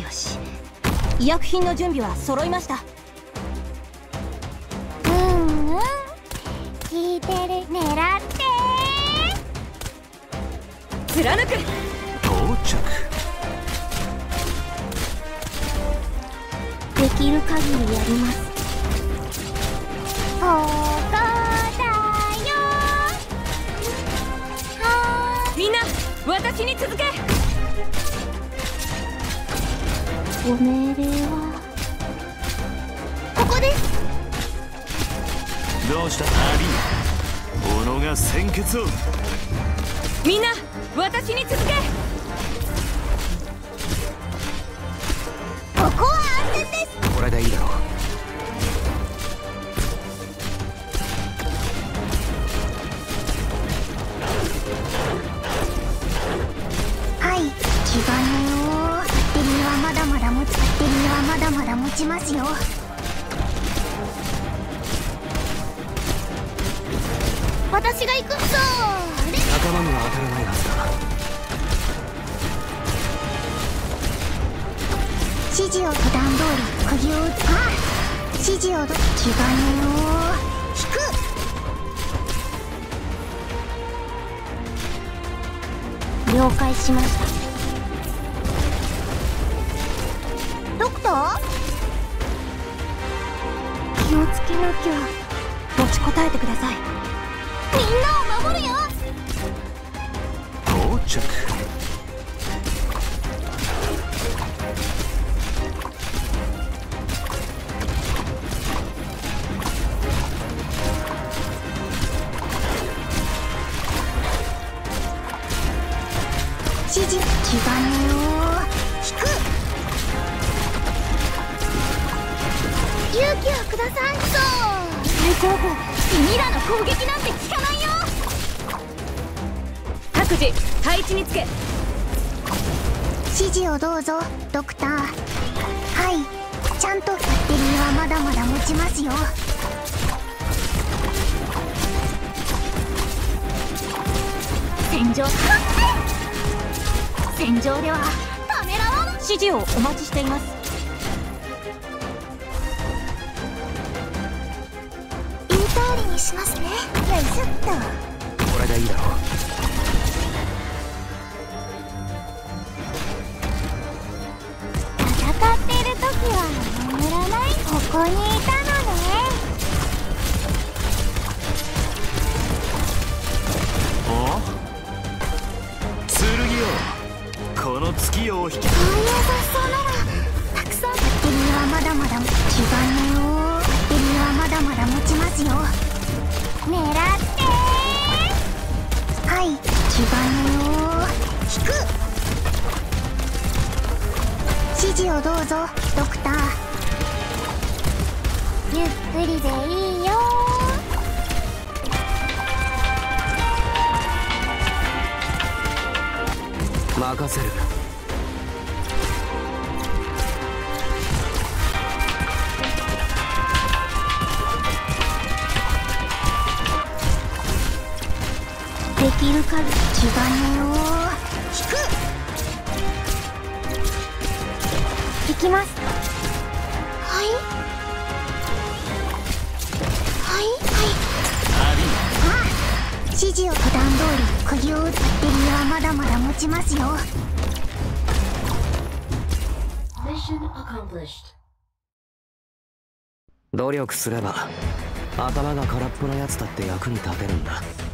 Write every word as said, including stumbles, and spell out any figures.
よし。医薬品の準備は揃いました。 うんうん、聞いてる。狙って貫く。 到着。 できる限りやります。ここだよ。はー、 みんな私に続け。 ご命令はここです。 どうしたアリー、斧が鮮血を。 みんな私に続け。 ここは安全です。 これでいいだろう。 はい、気兼ねを。バッテリーはまだまだ持ちバッテリーはまだまだ持ちますよ。私が行くぞ。 仲間には当たらないはずだ。 指示を普段通り釘を打つ。あ、指示をど気兼ねを引く。了解しました。ドクター、気をつけなきゃ。 持ちこたえてください。 みんなを守るよ。 到着。 指示、気兼ねを引く。勇気をください。そう最高峰。君らの攻撃なんて効かないよ。 各自配置につけ。 指示をどうぞドクター。はい、ちゃんとバッテリーはまだまだ持ちますよ。戦場戦場ではためらわん。 指示をお待ちしています。 言う通りにしますね。よいしょっと。 これでいいだろう。 戦ってる時は眠らない。ここにいたのね。 お剣よ、この月夜を引き。 そういう雑草ならたくさん。バッテリーはまだまだ。気兼ねを。バッテリーはまだまだ持ちますよ。狙ってー。はい、気兼ねを引く。指示をどうぞドクター。ゆっくりでいいよ。 任せる。 できる限り気兼ねを引く。行きます。はいはいはい。 アリあ、指示を普段通り釘を打つ。バッテリーはまだまだ持ちますよ。 努力すれば頭が空っぽなやつだって役に立てるんだ。